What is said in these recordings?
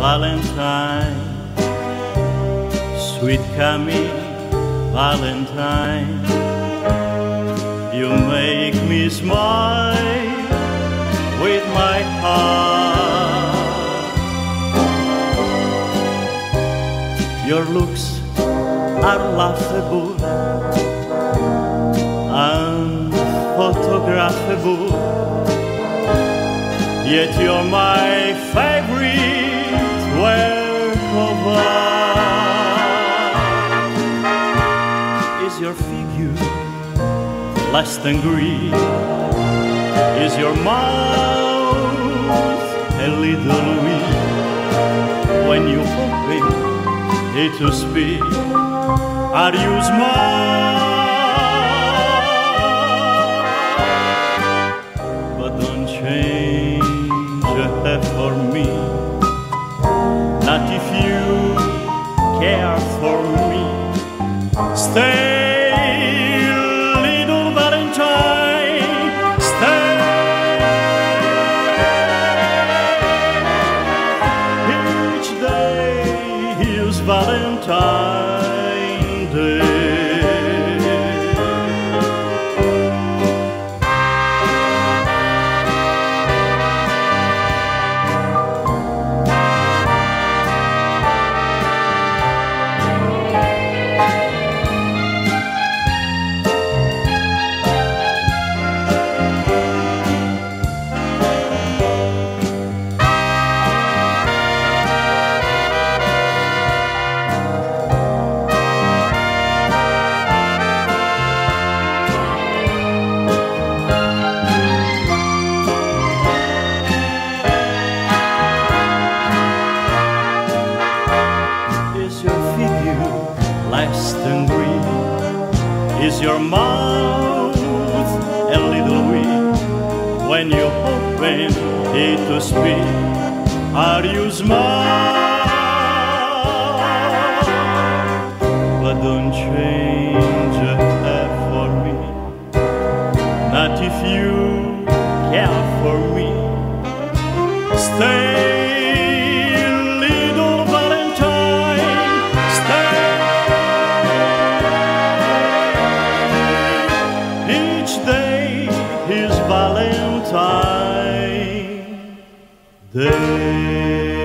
Valentine, sweet Camille Valentine, you make me smile with my heart. Your looks are laughable, unphotographable, yet you're my favorite work of art. Is your figure less than green? Is your mouth a little weak? When you open it to speak, are you smart? But don't change a hair for me, not if you care for me. Stay, little Valentine, stay. Each day is Valentine Day. Less than green? Is your mouth a little weak? When you open it to speak, are you smart? But don't change a hair for me, not if you care for me. Stay, little Valentine, stay. Each day is Valentine Day.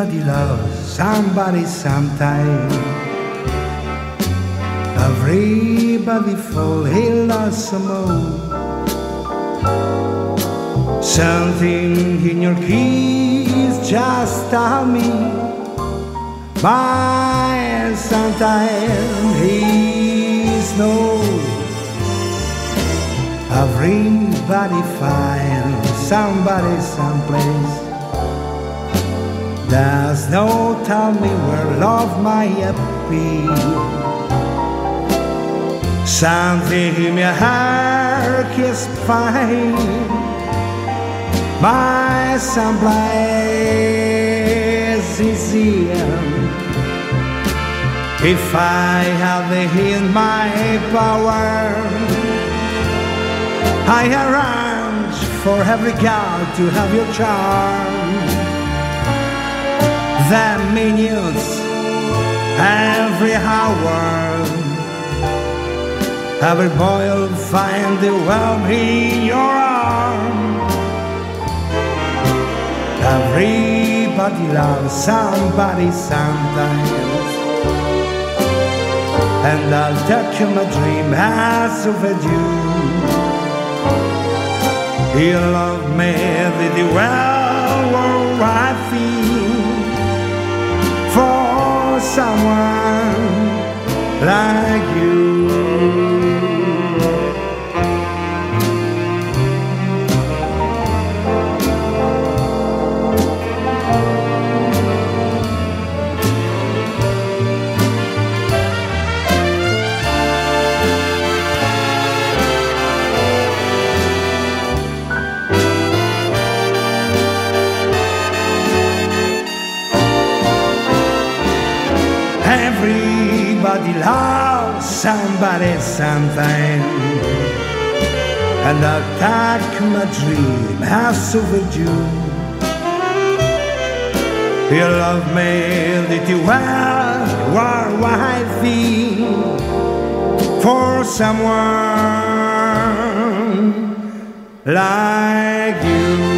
Everybody loves somebody sometime. Everybody fall in love some more. Something in your kiss just tell me. But sometimes he's no. Everybody finds somebody someplace. There's no tell me where love might be. Something in your heart is fine. My someplace is here. If I have it in my power, I arrange for every girl to have your charm. The minutes, every hour, every boy will find the world in your arm. Everybody loves somebody sometimes, and I'll touch my dream as with you. You love me really well, I feel for someone like you. Everybody loves somebody sometime, and I'll take my dream as with you. You love me little well, war wifey, for someone like you.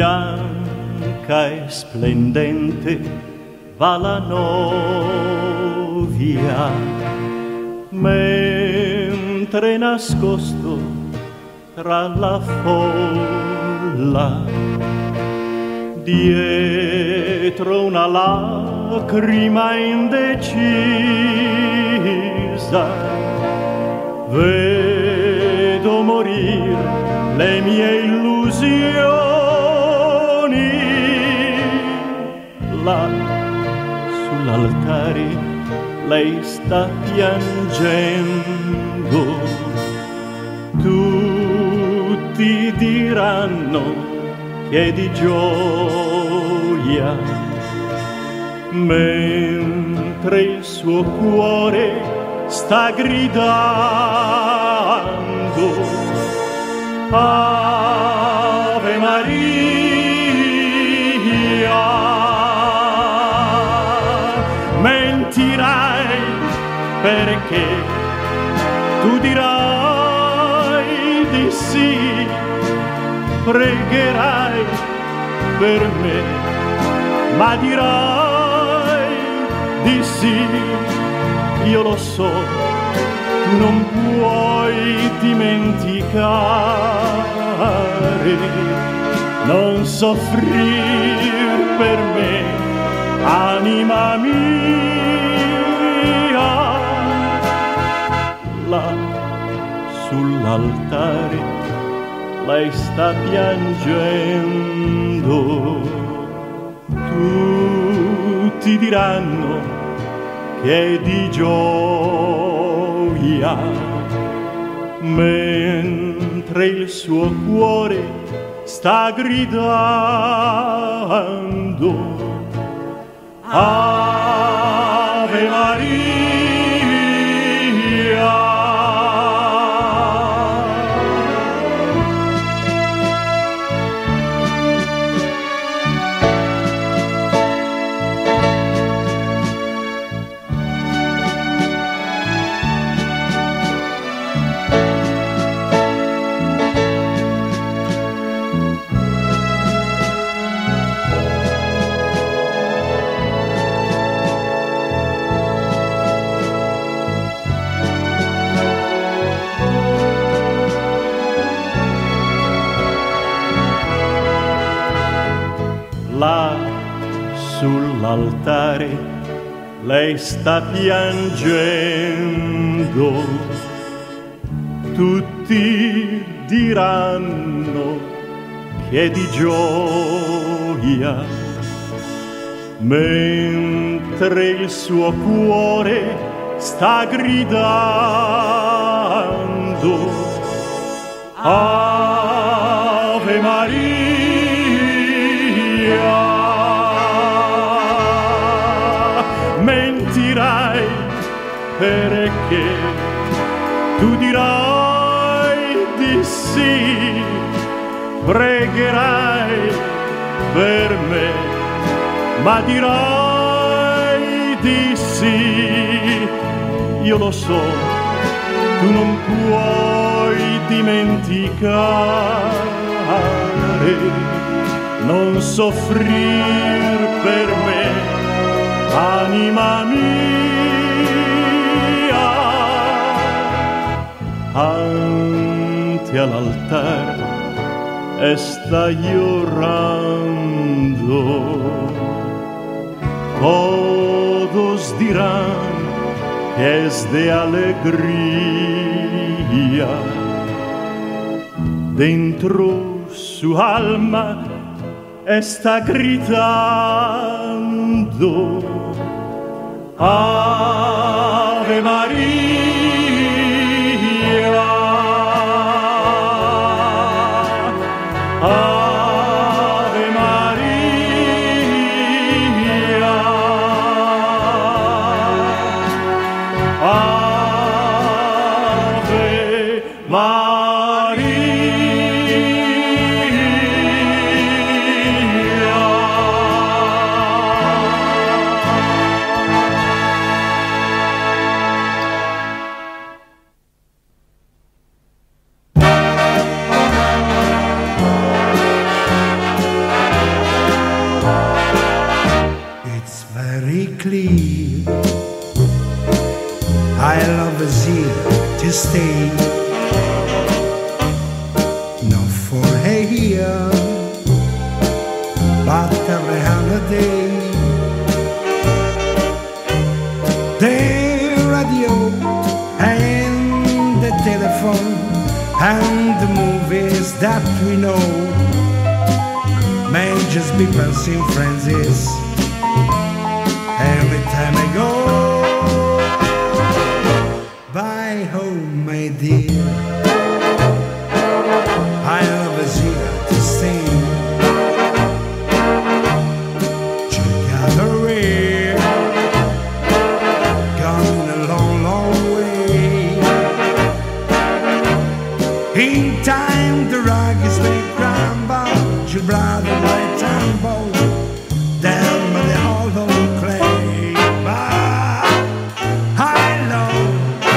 bianca e splendente va la novia, mentre nascosto tra la folla, dietro una lacrima indecisa, vedo morir le mie illusioni. Là sull'altare lei sta piangendo, tutti diranno che è di gioia, mentre il suo cuore sta gridando Ave Maria. Mentirai perché tu dirai di sì, pregherai per me, ma dirai di sì. Io lo so, tu non puoi dimenticare, non soffrir per me, anima mia. Là sull'altare lei sta piangendo, tutti diranno che è di gioia, mentre il suo cuore sta gridando Ave Maria. Là sull'altare lei sta piangendo, tutti diranno che è di gioia, mentre il suo cuore sta gridando Ave Maria. Mentirai perché tu dirai di sì, pregherai per me, ma dirai di sì. Io lo so, tu non puoi dimenticare, non soffrir per me, anima mia. Ante all'altare está llorando, todos dirán que es de alegría, dentro su alma está gritando Ave Maria. Ave Maria. Ave Maria. I love is here to stay. Not for a year, but every 100 days. The radio and the telephone and the movies that we know may just be passing frenzies every time I go by home, my dear. I love is here to stay. Together we're gone a long, long way. In time the rockies may crumble, your brother might tumble down by the hollow clay. But I love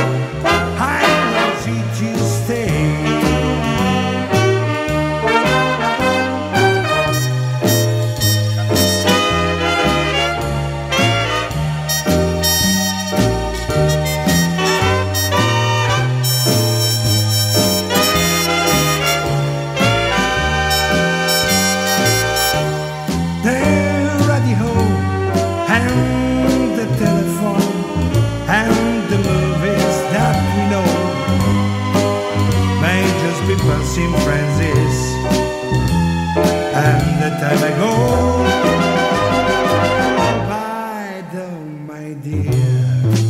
you to stay. Passing frenzies, and the time I go by down, my dear.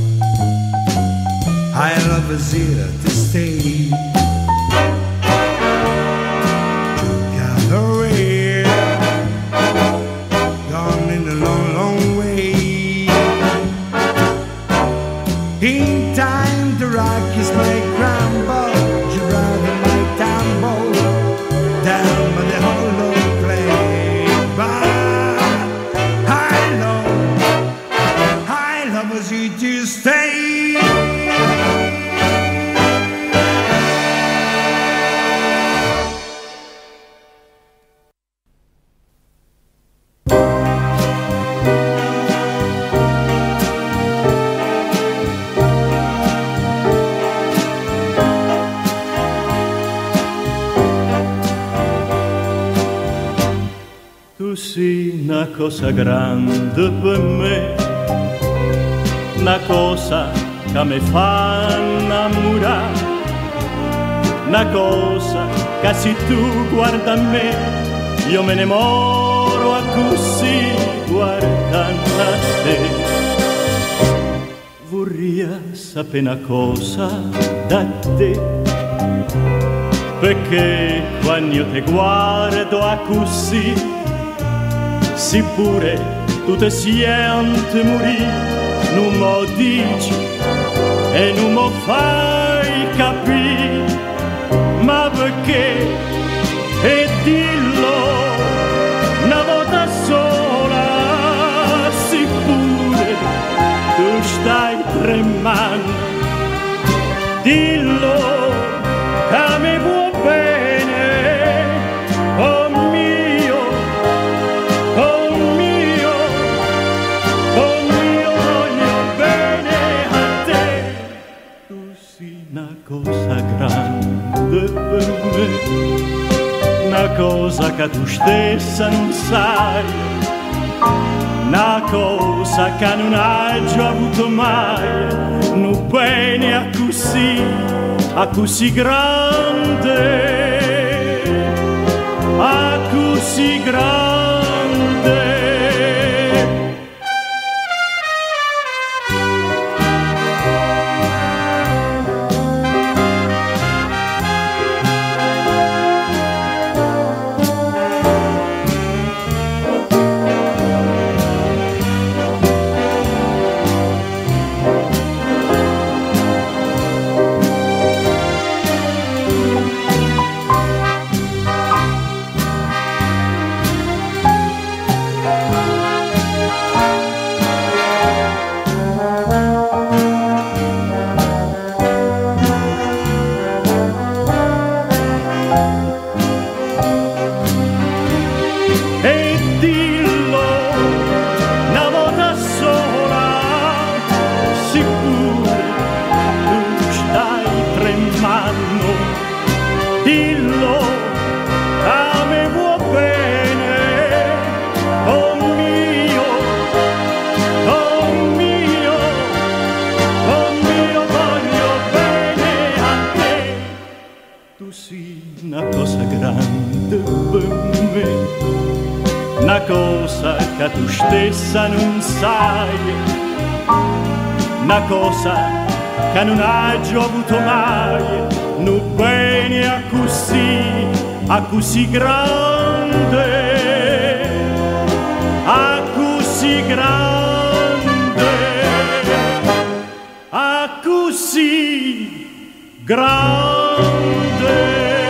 I love is here to stay. Together we're gone in a long, long way. In time the Rockies may crumble, down by the hollow clay. But I love you to stay. Sì, una cosa grande per me, una cosa che mi fa innamorare, una cosa che se tu guarda a me, io me ne moro a così guardando a te. Vorrei sapere una cosa da te, perché quando io ti guardo a così, sì pure tu ti senti morire, non mo dici e non mo fai capire, ma perché? E dillo una volta sola, sì pure tu stai tremando, dillo che mi vuoi bene, oh mio, una cosa grande per me, una cosa che tu stessa non sai, una cosa che non hai già avuto mai, un bene a così grande, a così grande. cosa che tu stessa non sai, una cosa che non hai già avuto mai, non bene a così grande, a così grande, a così grande.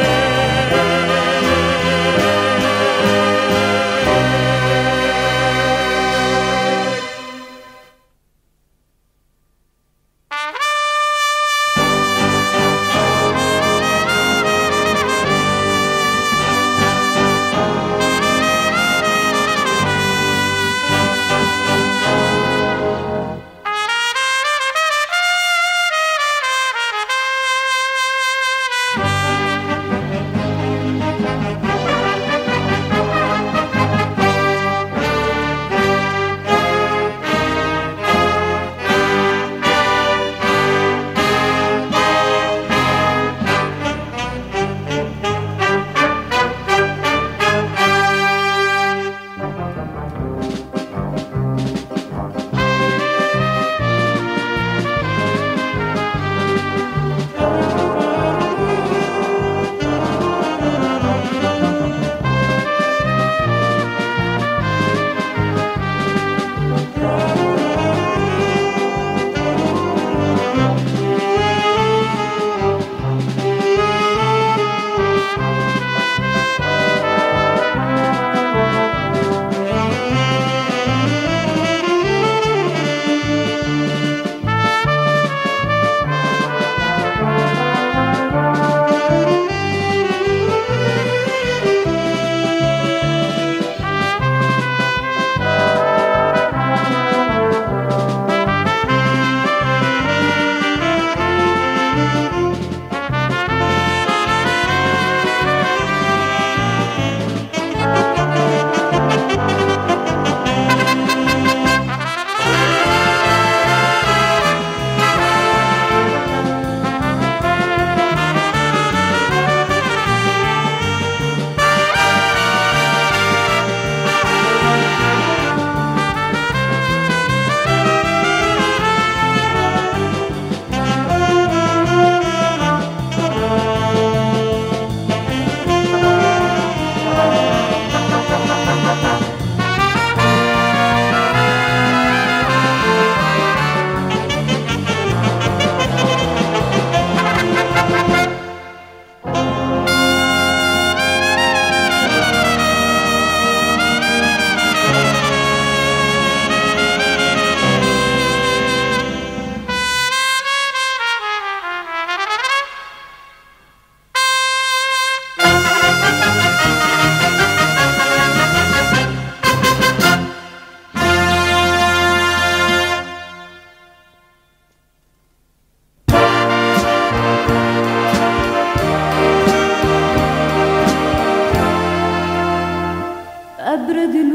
Febbre di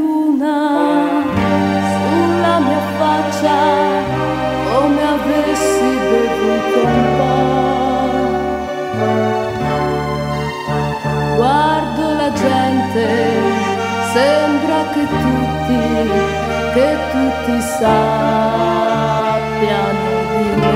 luna sulla mia faccia, come avessi bevuto un po'. Guardo la gente, sembra che tutti sappiano di me.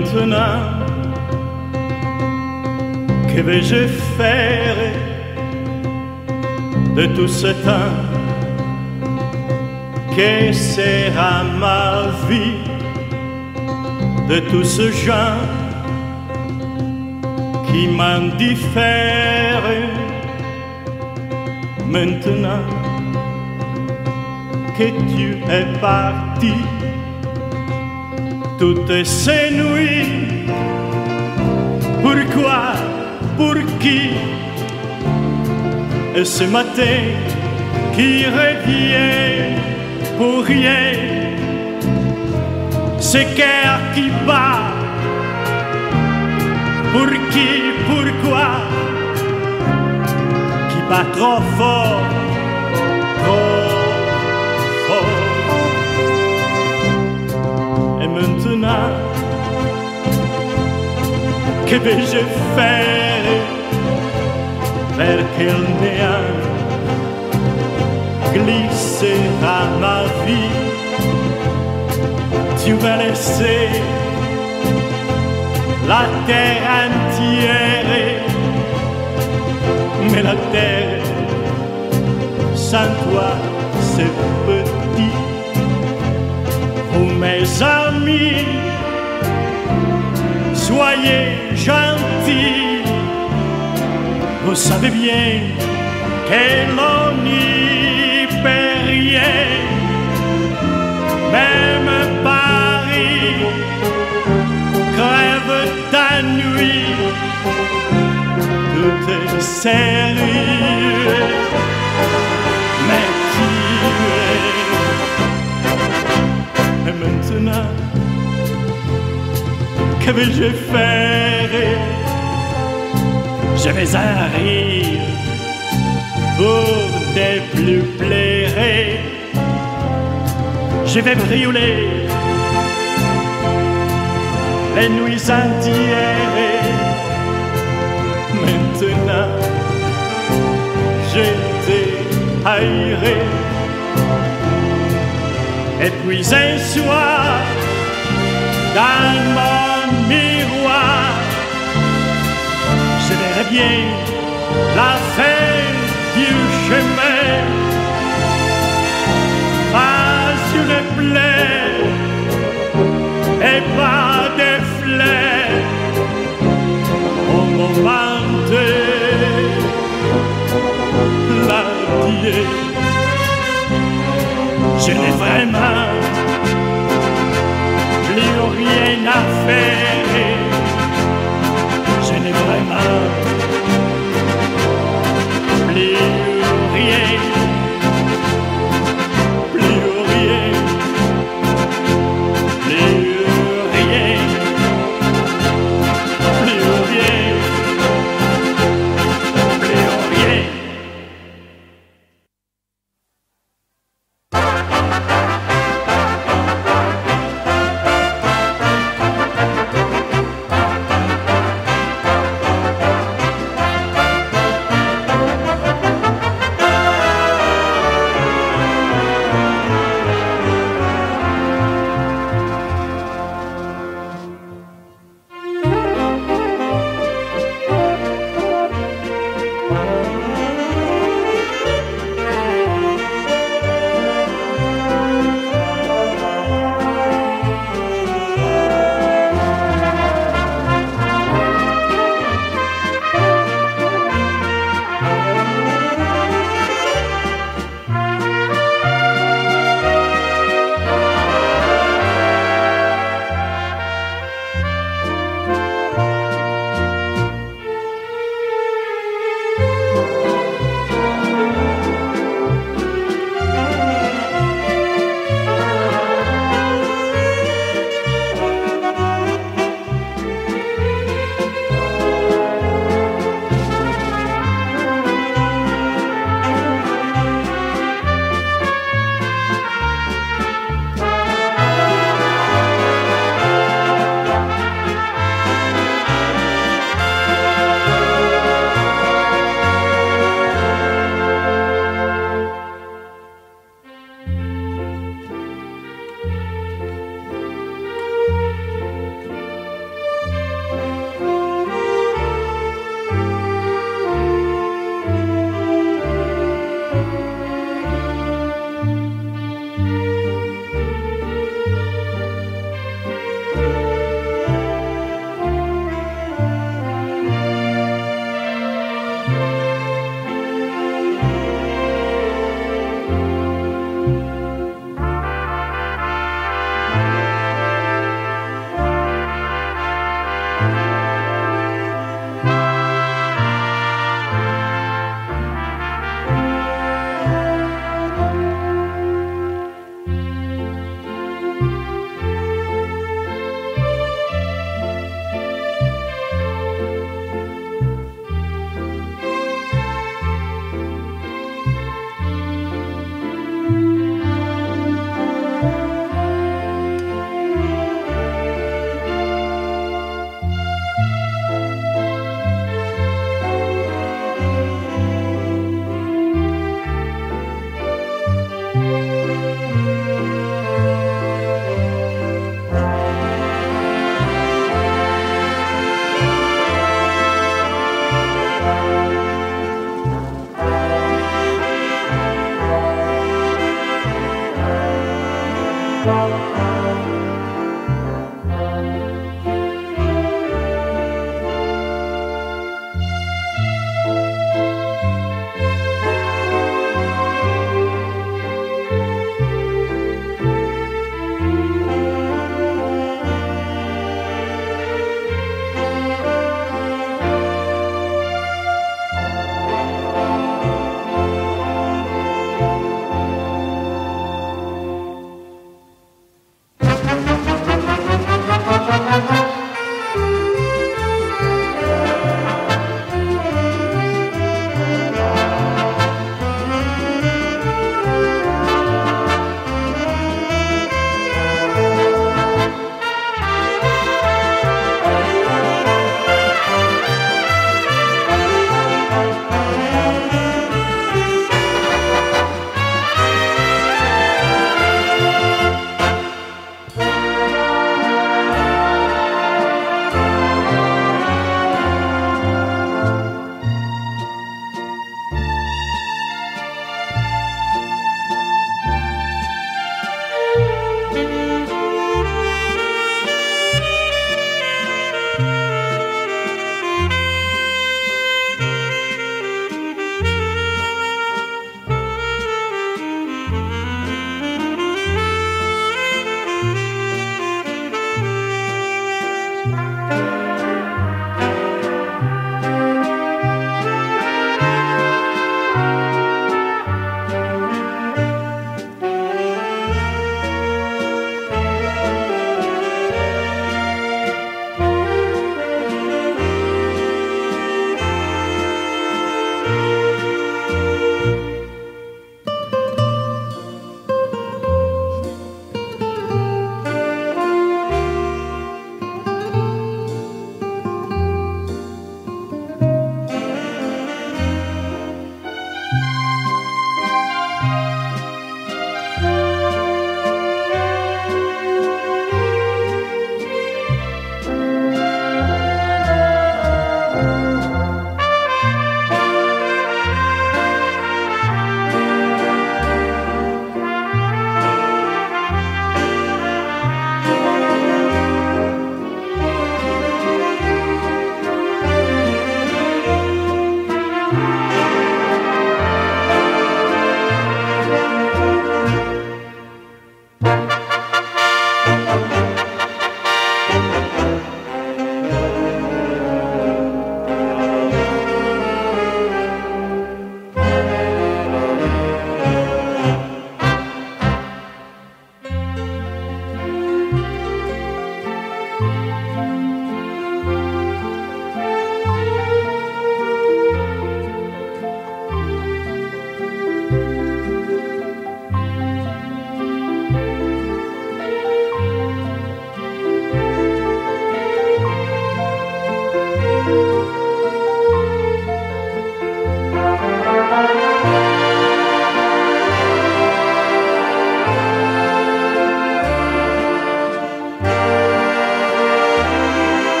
maintenant, que vais-je faire de tout ce temps? Que sera ma vie de tout ce genre qui m'indiffère maintenant que tu es parti? Toutes ces nuits, pourquoi, pour qui? Et ce matin qui revient pour rien, ce cœur qui bat, pour qui, pourquoi, qui bat trop fort, trop fort. Et maintenant, que vais-je faire? Vers quel néant glissera ma vie? Tu vas laisser la terre entière, mais la terre sans toi c'est petit. Vous mes amis, soyez gentils, vous savez bien que l'on n'y peut rien. Même Paris crève d'ennui, tout est sérieux, mais tu es. Et maintenant, que vais-je faire? Je vais en rire pour ne plus pleurer. Je vais brûler les nuits entières. Maintenant, je t'ai haïré. Et puis un soir, dans mon miroir, je verrai bien la fin du chemin. Pas une plaie et pas de fleurs au moment de l'adieu. Je n'ai vraiment